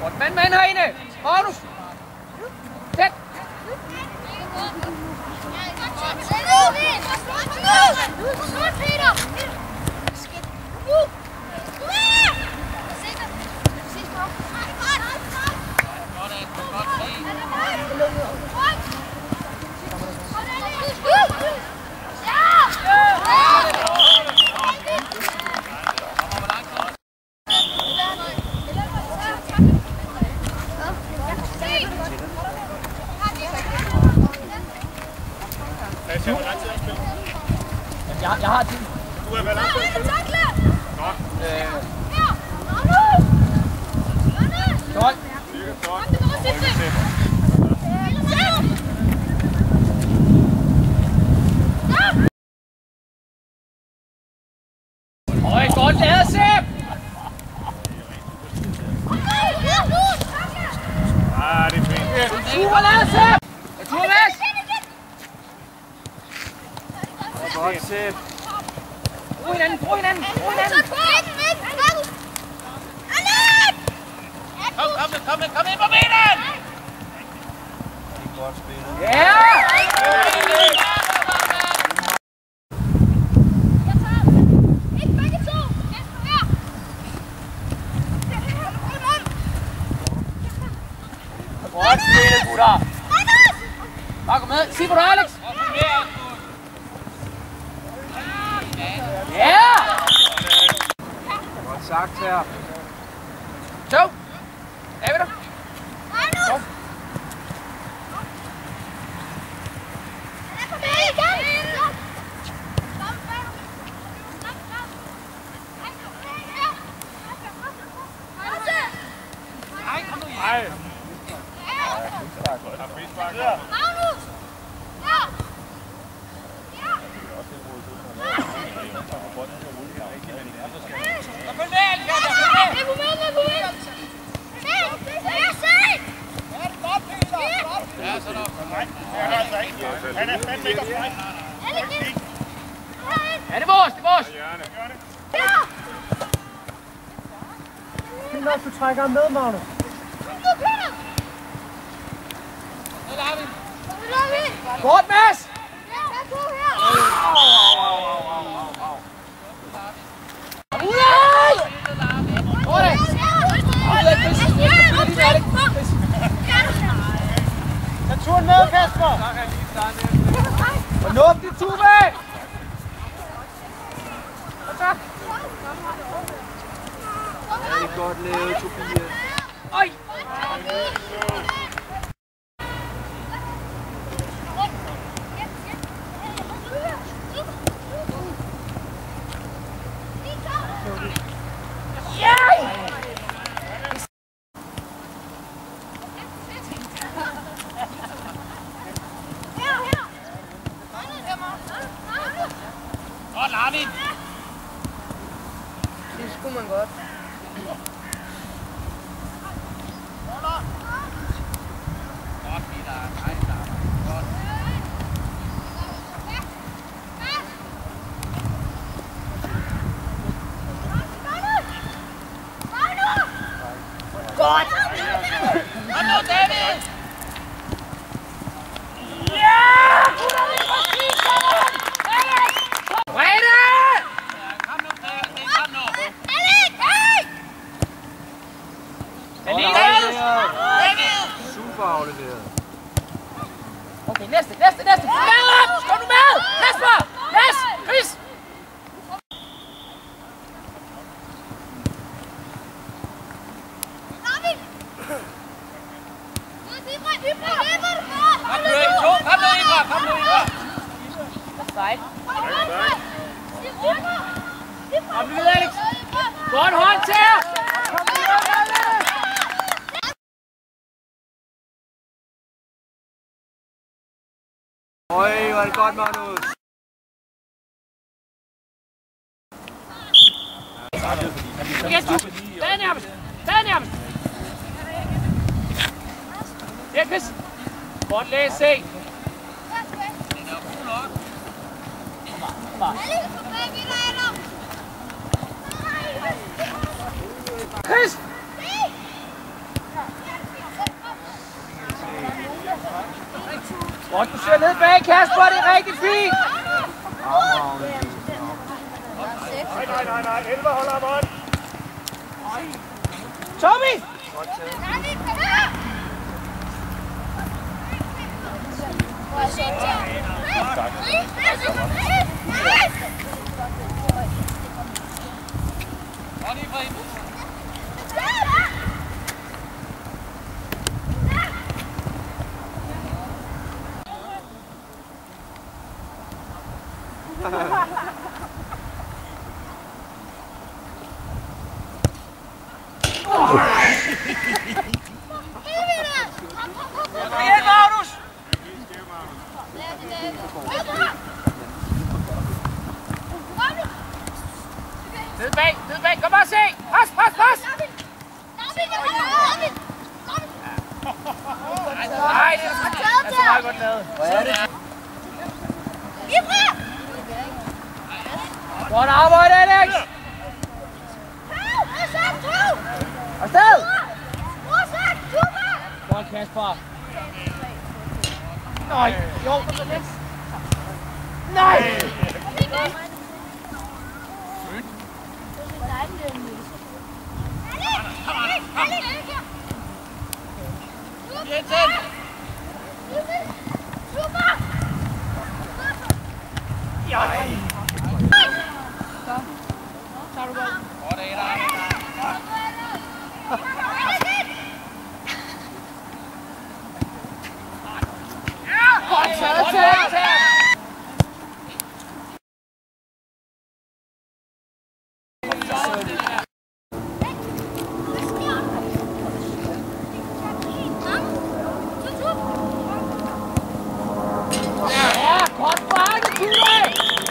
Godt mand herinde. Magnus. Tæt. Jeg har tid. Du er vel også. Godt. 12. Øj, godt lavet, Sepp! Ah, det er fint. Super lavet, Sepp! Naturvæs! Godt, Sepp. Brug hinanden, brug hinanden, brug hinanden! Kom ind på midten! Godt spillet. Ja! Godt spillet, gutter! Bare kom med. Sig på dig, Alex! Ja! Godt sagt her. Så! David! Så! Hej! Han er fandme ikke opfejl. Ja, det er vores, det er vores! Fint nok, du trækker ham med, Magnus. Godt, Mads! Udad! Godt! Tag turen med, Kasper! Fornuftigt, Tuve! Tak! Det er godt lavet, Tobias. Oj! Godt, Armin! Det skulle man godt. Godt, Peter. Nej, godt. Godt! Kom nu, David! Ja! Brede! Kom nu, David! Kom nu! David! Super afleveret. Okay, næste! Kom nu med! Kasper! Mads! Chris! Kom nu, Ibra! Offside. Kom videre, Alex! Godt hånd til jer! Kom videre, Alex! Øj, hvor er det godt, Magnus. Yes, du! Der er nærmest! Ja, Chris! Godt læs, se! Chris! Godt, du ser ned bag, Kasper, det er rigtig fint. Nej. 11 holder ham hånd. Tommy! Ned bag, kom bare se! Pas! Nej, det er så meget godt lavet. Godt arbejde, Alex! Afsted! Godt, Kasper! Nej, jo! Nej!